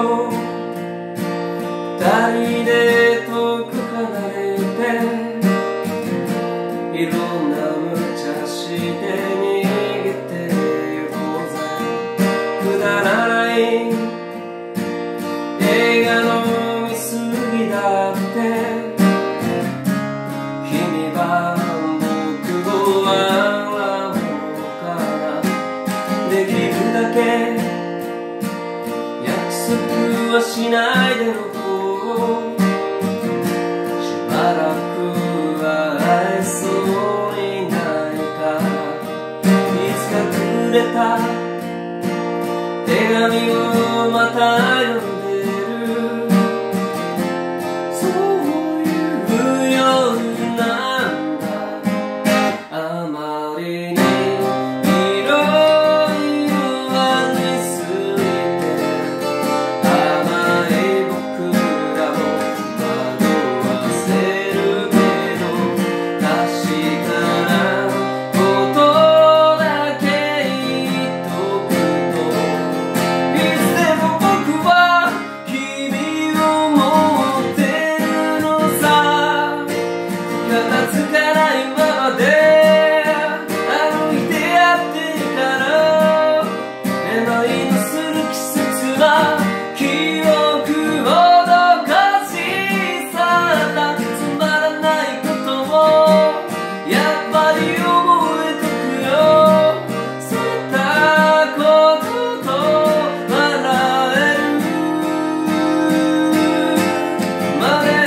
と二人で遠く離れていろんな無茶して逃げてゆこうぜ。くだらない映画の見過ぎだって君は僕を笑うのかな。できるだけ約束はしないでおこう。しばらくは会えそうにないからいつかくれた手紙をまた読んでる。そういう夜なんだ。あまりにいろいろありすぎて甘い僕らを惑わせるけど、確かなことだけ言っとくと、いつでも僕は君を持ってるのさ。片付かないままで歩いてやってるから、めまいのする季節は記憶をどかしさだ。つまらないこともやっぱり覚えとくよ。それたことと笑えるまで。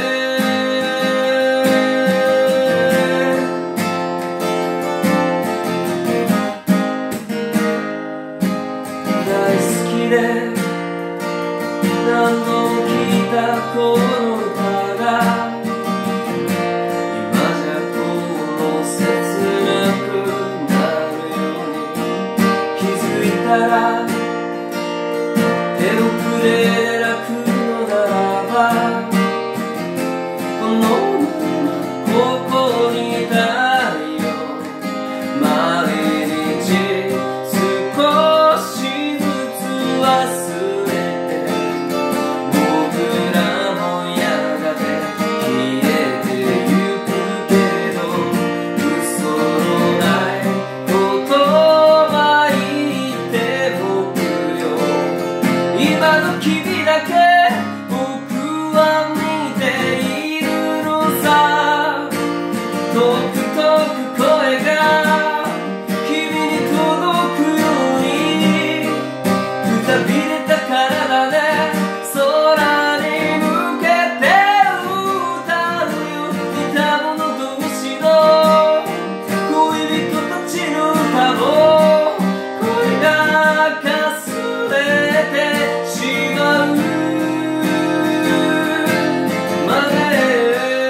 大好きで何度も聞いたこの歌が今じゃこう切なくなるように気づいたら、手遅れで泣くのならばこのままここにいたいよ。毎日少しずつ忘れて僕らもやがて消えてゆくけど、嘘のないことは言って僕よ。今の君だけ僕は見ているのさ。遠く遠く声が君に届くようにくたびれた体で空に向けて歌うよ。似た者同士の恋人たちの歌を恋がかすれてしまうまで。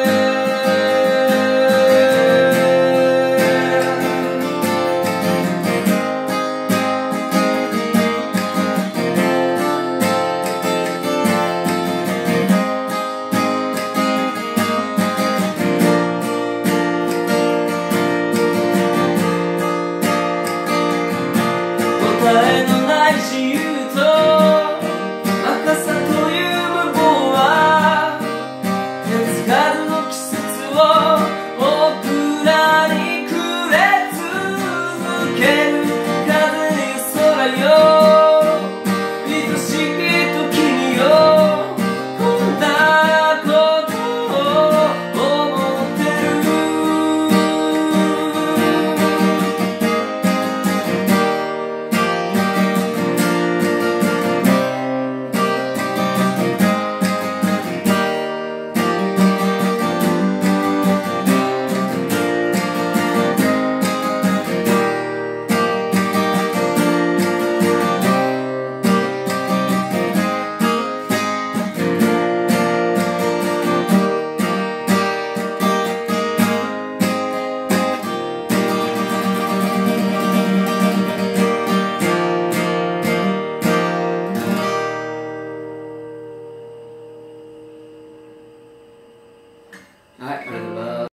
答えのない自由と若さという無謀は手つかずの季節を僕らにくれ続ける。風に空よ愛しき時よ、こんなことを思ってる。はい、ありがとうございます。